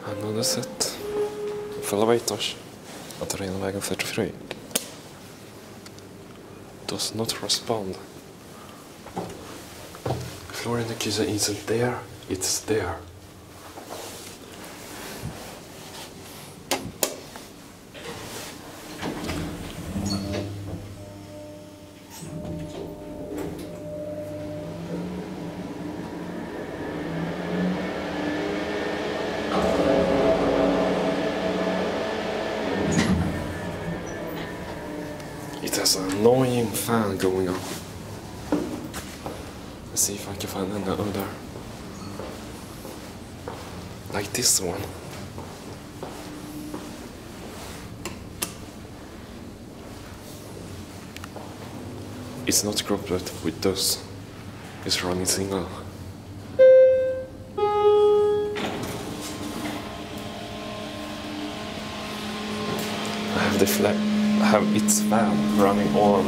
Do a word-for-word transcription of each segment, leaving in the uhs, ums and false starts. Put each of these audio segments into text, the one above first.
Another set of elevators at Renvägen thirty-three. Does not respond. Floor indicator isn't there, it's there. It has an annoying fan going on. Let's see if I can find another. Like this one. It's not coupled with those. It's running single. I have the flat. Have its fan running on.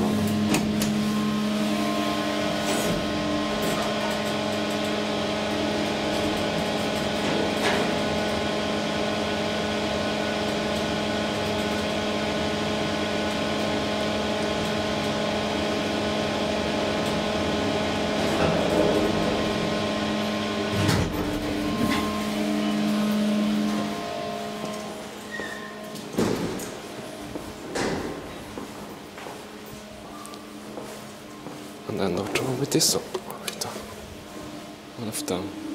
And then what's wrong with this one? One of them.